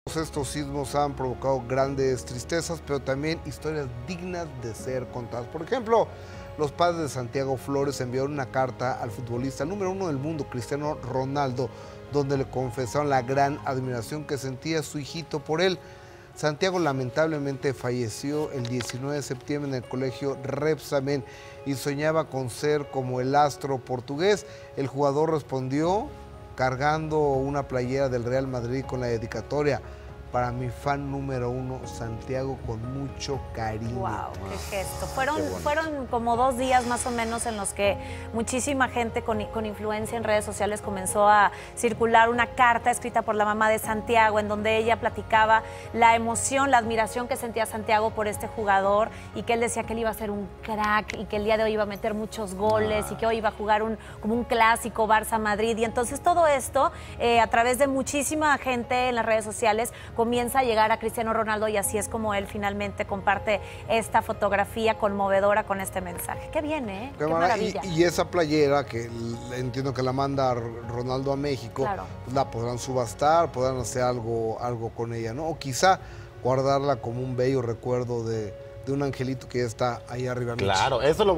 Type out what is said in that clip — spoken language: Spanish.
Estos sismos han provocado grandes tristezas, pero también historias dignas de ser contadas. Por ejemplo, los padres de Santiago Flores enviaron una carta al futbolista número 1 del mundo, Cristiano Ronaldo, donde le confesaron la gran admiración que sentía su hijito por él. Santiago lamentablemente falleció el 19 de septiembre en el colegio Rebsamen y soñaba con ser como el astro portugués. El jugador respondió cargando una playera del Real Madrid con la dedicatoria: para mi fan número 1, Santiago, con mucho cariño. ¡Wow! ¡Qué gesto! Fueron como 2 días más o menos en los que muchísima gente con influencia en redes sociales comenzó a circular una carta escrita por la mamá de Santiago, en donde ella platicaba la emoción, la admiración que sentía Santiago por este jugador, y que él decía que él iba a ser un crack y que el día de hoy iba a meter muchos goles y que hoy iba a jugar como un clásico Barça-Madrid. Y entonces todo esto, a través de muchísima gente en las redes sociales, comienza a llegar a Cristiano Ronaldo, y así es como él finalmente comparte esta fotografía conmovedora con este mensaje. ¡Qué bien, eh! ¡Qué maravilla! Y esa playera, que entiendo que la manda Ronaldo a México, claro, la podrán subastar, podrán hacer algo con ella, ¿no? O quizá guardarla como un bello recuerdo de un angelito que ya está ahí arriba. Claro, eso lo